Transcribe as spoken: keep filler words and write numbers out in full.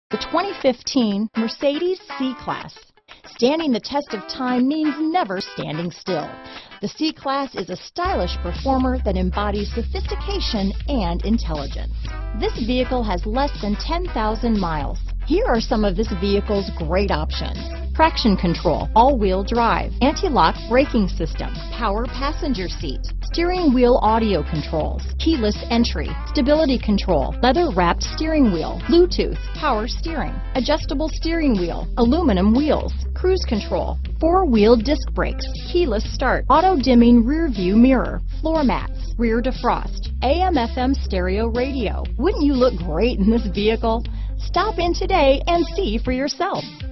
The twenty fifteen Mercedes C-Class. Standing the test of time means never standing still. The C-Class is a stylish performer that embodies sophistication and intelligence. This vehicle has less than ten thousand miles. Here are some of this vehicle's great options: traction control, all-wheel drive, anti-lock braking system, power passenger seat, steering wheel audio controls, keyless entry, stability control, leather-wrapped steering wheel, Bluetooth, power steering, adjustable steering wheel, aluminum wheels, cruise control, four-wheel disc brakes, keyless start, auto-dimming rear-view mirror, floor mats, rear defrost, A M F M stereo radio. Wouldn't you look great in this vehicle? Stop in today and see for yourself.